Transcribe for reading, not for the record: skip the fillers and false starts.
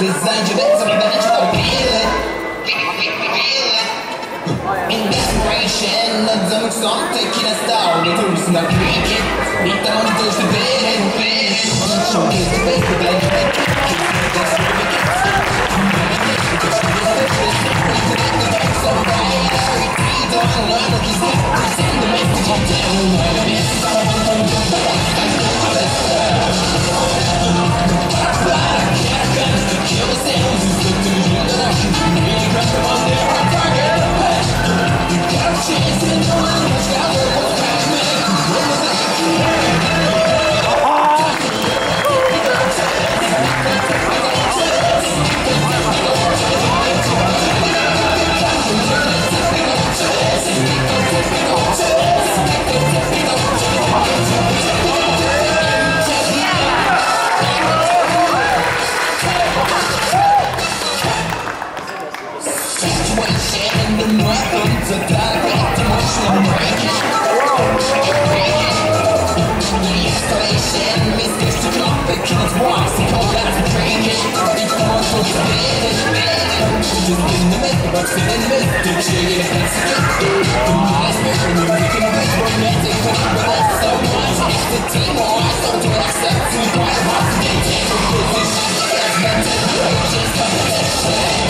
Design de vez, me manage to feel it. In desperation, the song taking us down. The tools not creaking. Meet the monsters to bed and bed. Show me the face of like that. So priority, don't know what is that. Send the message on kill the sounds, it's good to the introduction. Really crush them on their hard target. You got a chance and no one much louder. What's back, Just